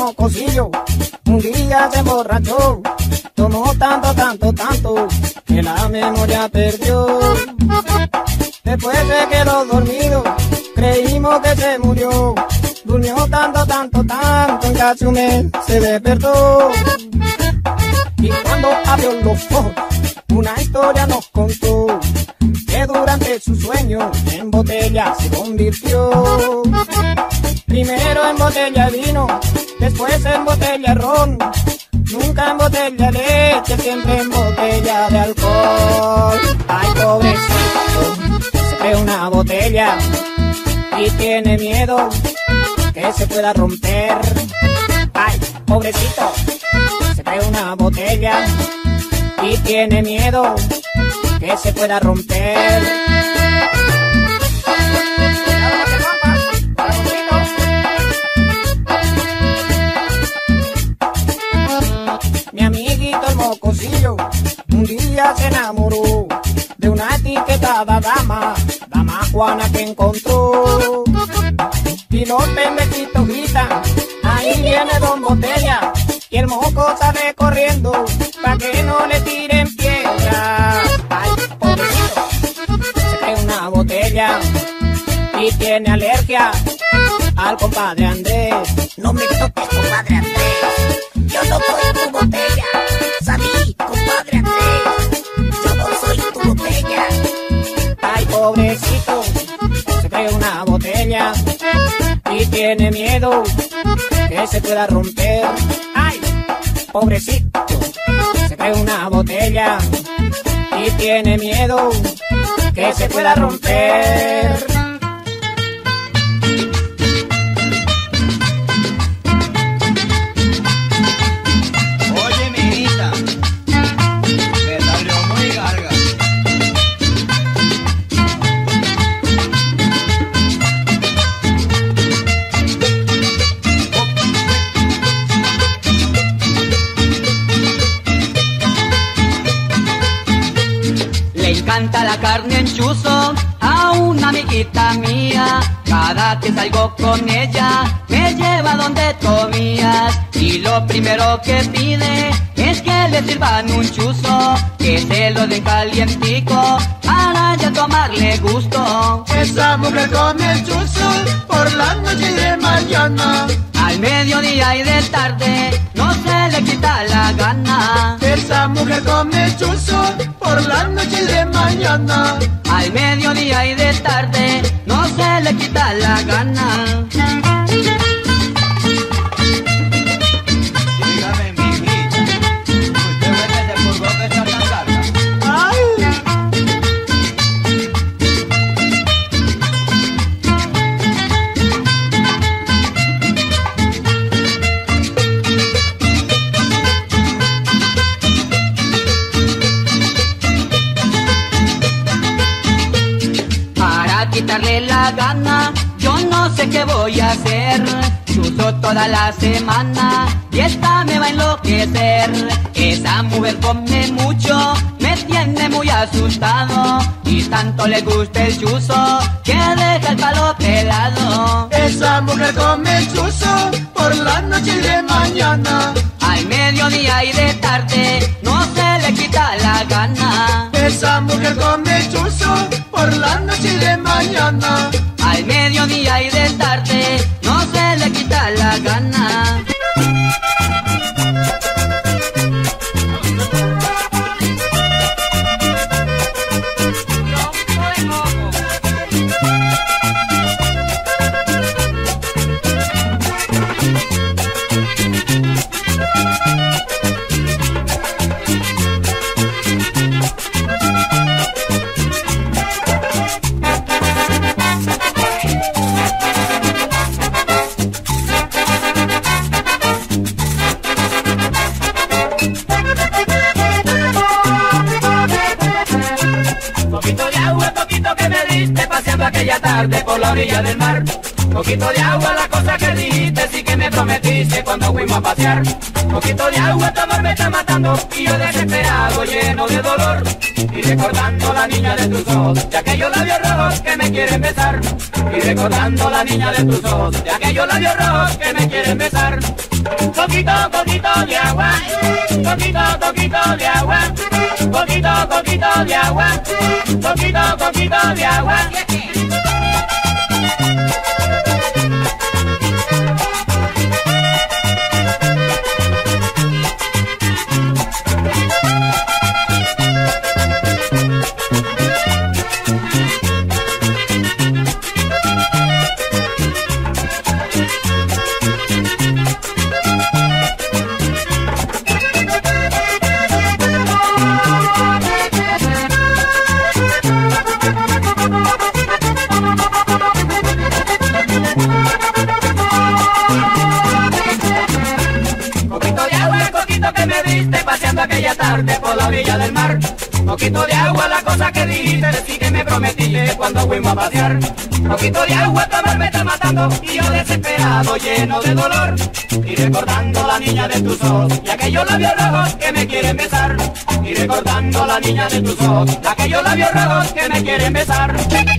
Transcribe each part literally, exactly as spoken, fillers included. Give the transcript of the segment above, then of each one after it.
mocosillo un día se emborrachó, tomó tanto, tanto, tanto, que la memoria perdió. Después se quedó dormido, creímos que se murió, durmió tanto, tanto, tanto, en casi un mes se despertó. Y cuando abrió los ojos, una historia nos contó, que durante su sueño en botella se convirtió. Primero en botella de vino, después en botella de ron, nunca en botella de leche, siempre en botella de alcohol. Ay, pobrecito, se cree una botella y tiene miedo que se pueda romper. Ay, pobrecito, se cree una botella y tiene miedo que se pueda romper. Mi amiguito el mocosillo un día se enamoró de una etiquetada dama, dama Juana que encontró. Y los pendejitos gritan, ahí viene Don Botella, y el moco sale corriendo pa' que no le tiren piedra. Ay, pobrecito, se cree una botella y tiene alergia al compadre Andrés. No me toques, compadre Andrés, yo no soy tu botella. Salí, compadre Andrés, yo no soy tu botella. Ay, pobrecito, se cree una botella y tiene miedo que se pueda romper. Ay, pobrecito, se cree una botella y tiene miedo que se pueda romper. Oye, mijita, me salió muy larga. Le encanta la carne en chuzo a una amiguita mía. Cada que salgo con ella me lleva donde comías. Y lo primero que pide es que le sirvan un chuzo, que se lo den calientico para ya tomarle gusto. Esa mujer come chuzo por la noche y de mañana. Al mediodía y de tarde no se le quita la gana. Esa mujer come chuzo por la noche y de mañana. Al mediodía y de tarde no se le quita la gana. Dígame, mijita, ¿usted vende de por qué está tan larga? Ay. Para quitarle la gana, yo no sé qué voy a hacer. Chuzo toda la semana y esta me va a enloquecer. Esa mujer come mucho, me tiene muy asustado. Y tanto le gusta el chuzo que deja el palo pelado. Esa mujer come chuzo por la noche y de mañana. Al mediodía y de tarde no se le quita la gana. Esa mujer come chuzo por la noche y de mañana. Al mediodía y de tarde no se le quita la gana. Aquella tarde por la orilla del mar, poquito de agua, la cosa que dijiste, sí que me prometiste cuando fuimos a pasear. Poquito de agua, este amor me está matando y yo desesperado, lleno de dolor, y recordando la niña de tus ojos, de aquellos labios rojos que me quieren besar, y recordando la niña de tus ojos, de aquellos labios rojos que me quieren besar. Coquito, coquito de agua, coquito, coquito de agua, coquito, coquito de agua, coquito, coquito de agua. Aquella tarde por la orilla del mar, poquito de agua, la cosa que dijiste, sí que me prometiste cuando fuimos a pasear. Poquito de agua, tomar me está matando y yo desesperado, lleno de dolor, y recordando la niña de tus ojos y aquellos labios rojos que me quieren besar. Y recordando la niña de tus ojos y aquellos labios rojos que me quieren besar.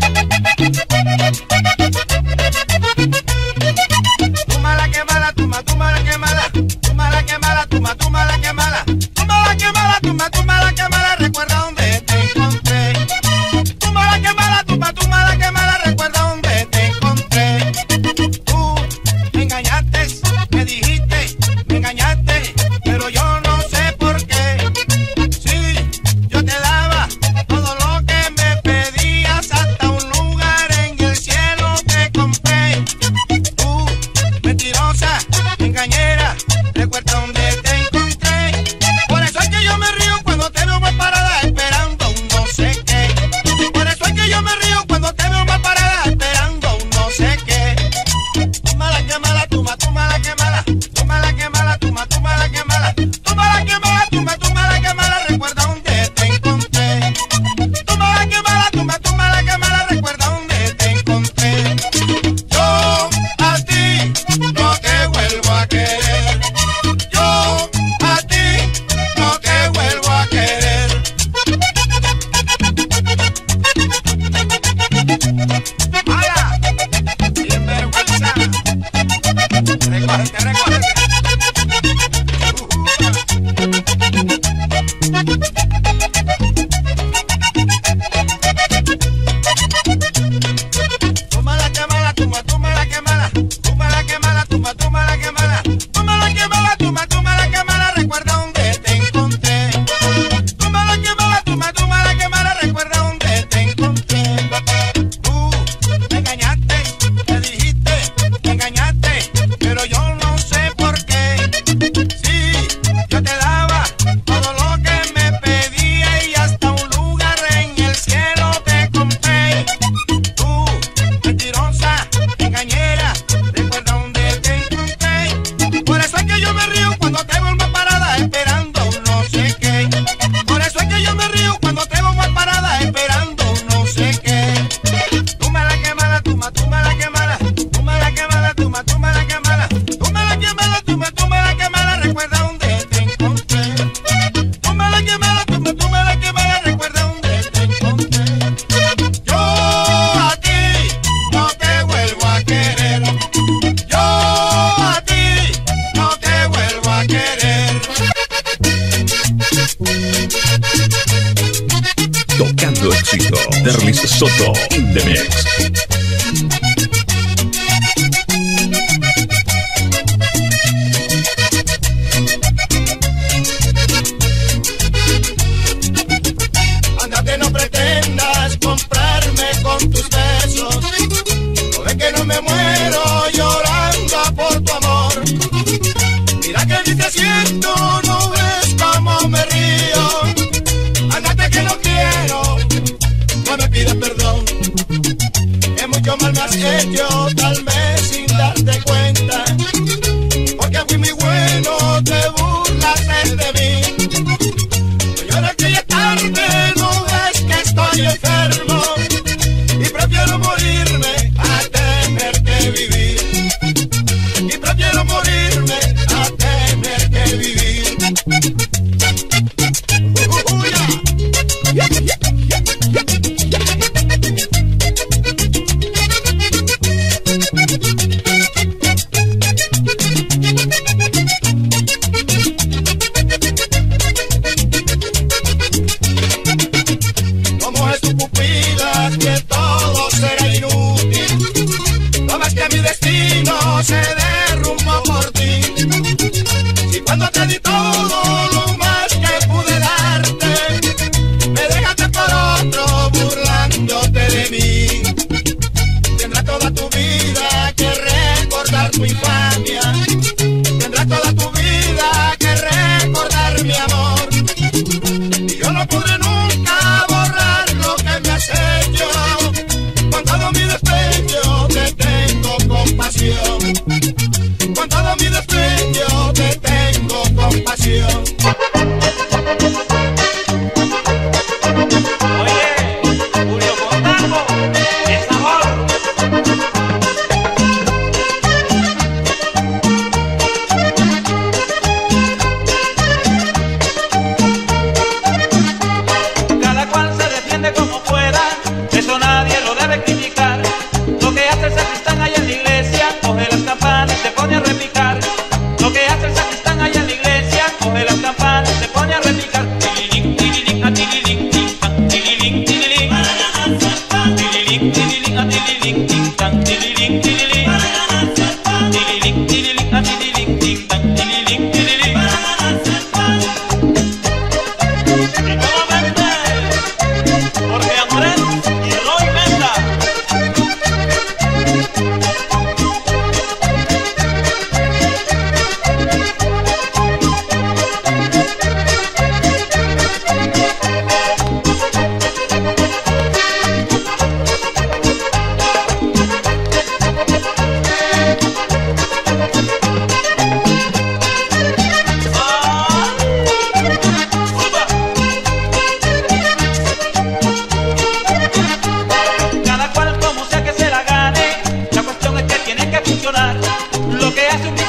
Tú mala que mala, tú ma, tú mala que mala, tú mala que mala, tú ma, tú mala que mala. Tú mala, tú mala, tú mala, que mala, recuerda dónde te encontré. Tú mala, que mala, tú mala, tú mala, que mala, recuerda dónde te encontré. Tú me engañaste, me dijiste, me engañaste, pero yo no sé por qué. Sí, yo te daba todo lo que me pedías, hasta un lugar en el cielo te compré. Tú, mentirosa, engañera, recuerda dónde te encontré. Por eso es que yo me río cuando te veo mal parada esperando un no sé qué. Por eso es que yo me río cuando te veo mal parada esperando un no sé qué. Tú mala que mala, tú ma, tú mala que mala, tú mala que mala, tú ma, tú mala que mala, tú mala que mala, tú ma, tú mala que mala, recuerda dónde te encontré. Tú mala que mala, tú ma, tú mala que mala, recuerda dónde te encontré. Yo a ti no te vuelvo a querer. Yo a ti no te vuelvo a querer. ¡Vaya! ¡Sin vergüenza! ¡Recógete, recógete! Tú mala que mala, tú ma, tú mala que mala, tú mala que mala, tú ma, tú mala que mala, tú mala que mala, tú ma, tú mala que mala, recuerda dónde te encontré. Tú mala que mala, tú ma, tú mala que mala, recuerda dónde te encontré. Tú me engañaste, me dijiste, me engañaste, pero yo no sé por qué. Sí, yo te daba todo lo que me pedía y hasta un lugar en el cielo te compré. Tú, mentirosa, engañera, recuerda dónde te encontré. Por eso es que yo me río cuando te veo mal parada esperando un no sé qué. Por eso es que yo me río cuando te veo mal parada esperando un no sé qué. Tú mala que mala, tú ma, tú mala que mala, tú mala que mala, tú ma, tú mala que mala, tú mala que mala, tú ma, tú mala que mala, recuerda dónde te encontré. Tú mala que mala, tú ma, tú mala que mala, recuerda dónde te encontré. Yo a ti no te vuelvo a querer. Yo a ti no te vuelvo a querer. Tocando éxito, Derlis Soto in the mix. Ándate, no pretendas comprarme con tus besos. No ves que no me muero llorando por tu amor. Mira que ni te siento, no ves cómo me río. Ándate que no quiero, no me pidas perdón.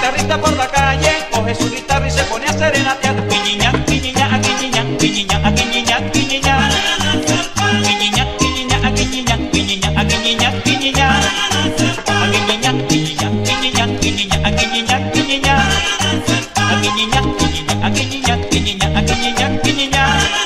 guitarrista por la calle coge su guitarra y se pone a serenatear. Piñiña, piñiña, aquí niña, piñiña, aquí niña, piñiña. Piñiña, piñiña, aquí niña, piñiña, aquí niña, piñiña. Aquí niña, piñiña, piñiña, piñiña, aquí niña, piñiña. Aquí niña, piñiña, aquí niña, piñiña, aquí niña, piñiña.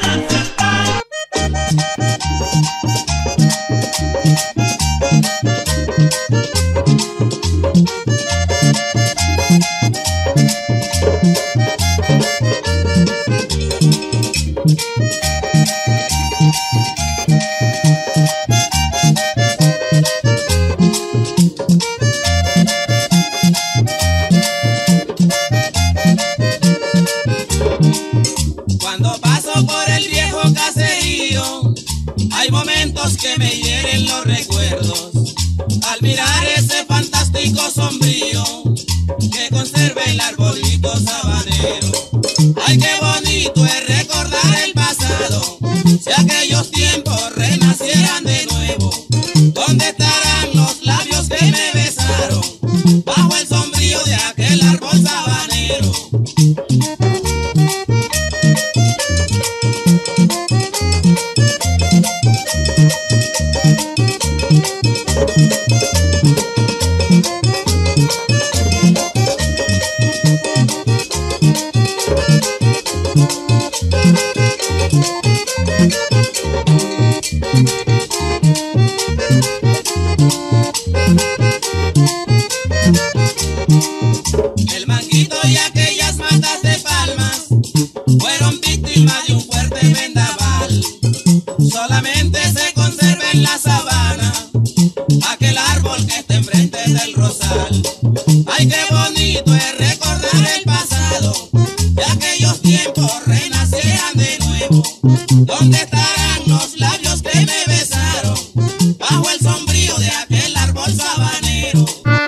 Cuando paso por el viejo caserío, hay momentos que me hieren los recuerdos. Al mirar ese fantástico sombrío que conserva el arbolito sabanero. Ay, qué bonito es recordar el pasado. Si aquellos tiempos renacieran de nuevo, ¿dónde estarán los labios que me besaron bajo el sombrío de aquel árbol sabanero? El manguito y aquellas matas de palmas fueron víctimas de un fuerte vendaval. Solamente se conserva en la sabana aquel árbol que está enfrente del rosal. Ay, qué bonito es recordar el pasado, de aquellos tiempos renacieran de nuevo. ¿Dónde estarán los labios que me besaron bajo el sombrío de aquel árbol sabanero?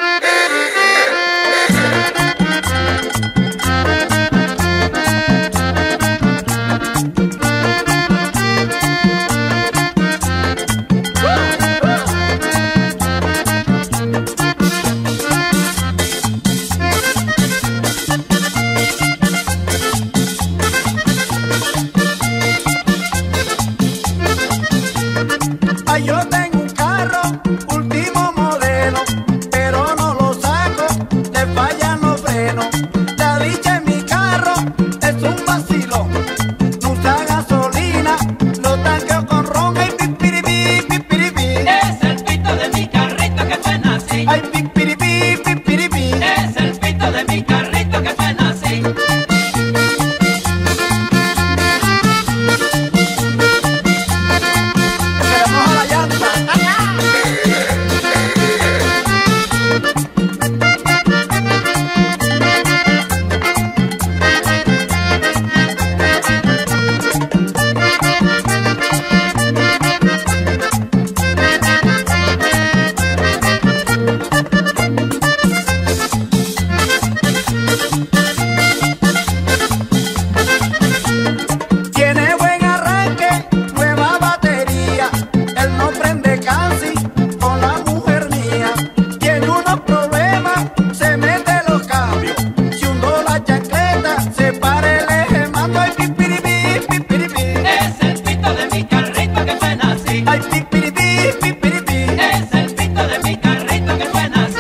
Ay, yo tengo un carro, último modelo, pero no lo saco, le fallan los frenos. La dicha en mi carro es un vacilo, no usa gasolina, lo tanqueo con ron. Ay, pipiripi, pipiripi. Es el pito de mi carrito que suena así. Ay, pipiripi, pipiripi. Es el pito de mi carrito que suena así. Se le moja la llanta. Tiene buen arranque, nueva batería. Él no prende casi con la mujer mía. Tiene unos problemas, se mete los cambios. Si hundo la chancleta, se para el eje mando. Ay, pipiripi, pipiripi. Es el pito de mi carrito que suena así. Ay, pipiripi, pipiripi. Es el pito de mi carrito que suena así.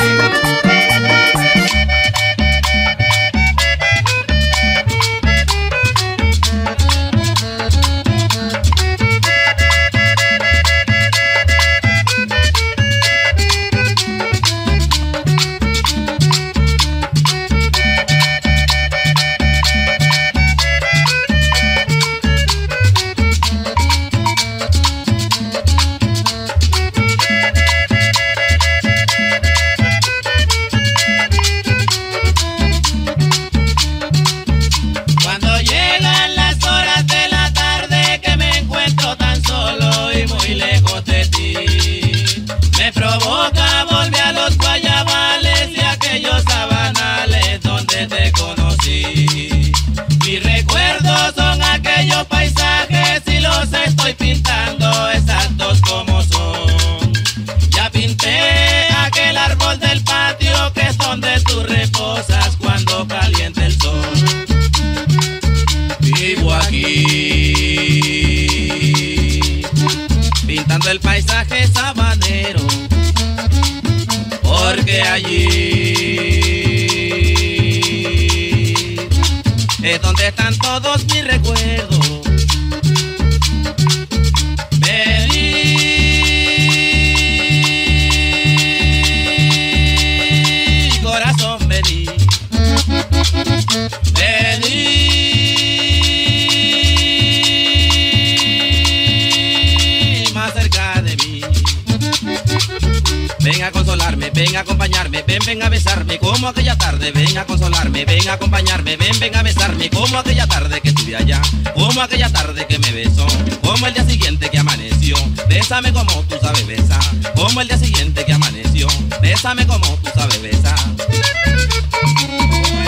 Cuando llegan las horas de la tarde que me encuentro tan solo y muy lejos de ti, me provoca volver a los guayabales y aquellos sabanales donde te conocí. Mis recuerdos son aquellos paisajes y los estoy pintando exactos como son. Ya pinté aquel árbol del patio que es donde tú reposas cuando es donde están todos mis recuerdos. Vení, corazón, vení. Vení más cerca de mí. Ven a consolarme, ven a acompañarme, ven, ven a besarme como aquella tarde. Ven a consolarme, ven a acompañarme, ven, ven a besarme como aquella tarde que estuve allá. Como aquella tarde que me besó, como el día siguiente que amaneció. Bésame como tú sabes besar, como el día siguiente que amaneció. Bésame como tú sabes besar.